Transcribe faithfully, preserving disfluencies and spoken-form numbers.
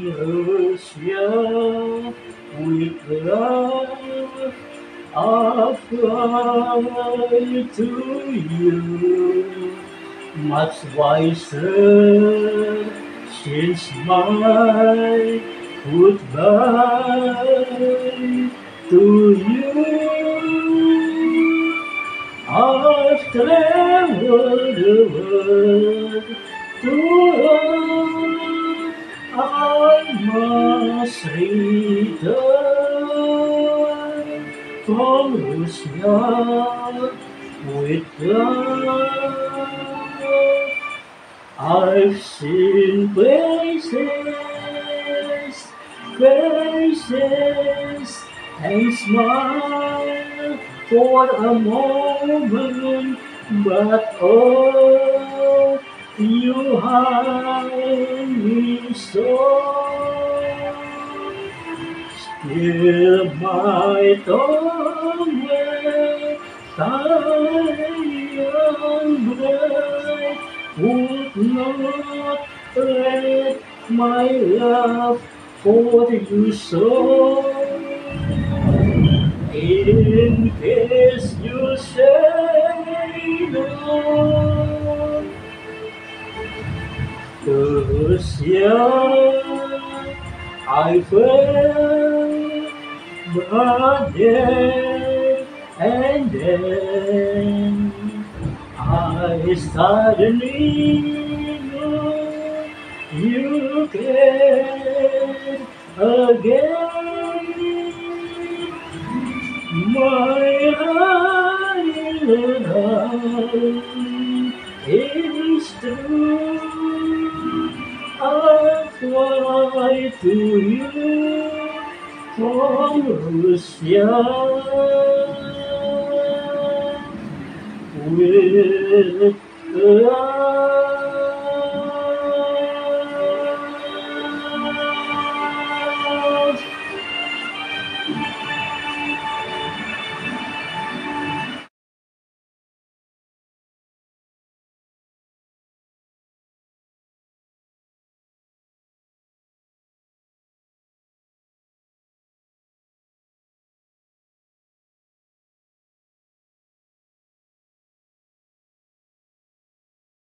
Russia with love I fly to you, much wiser since my goodbye to you. I've traveled the world to love. I must return from Russia with love. I've seen places, faces, and smile for a moment, but oh, you hide me so. Still my tongue will time breath would not let my love for you so. In case you say no, cause yeah, I fell, but then and then I suddenly knew you cared again. My island is true. I fly to you from Russia with love.